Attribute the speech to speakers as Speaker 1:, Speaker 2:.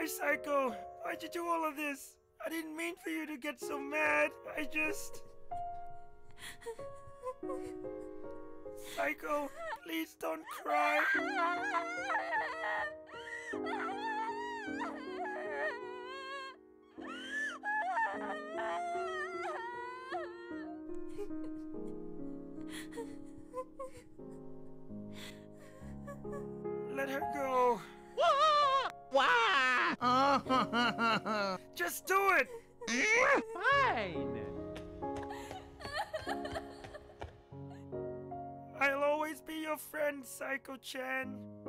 Speaker 1: Saiko. Why'd you do all of this? I didn't mean for you to get so mad. I just... Saiko, please don't cry. Let her go. Just do it.
Speaker 2: Fine.
Speaker 1: I'll always be your friend, Saiko-chan.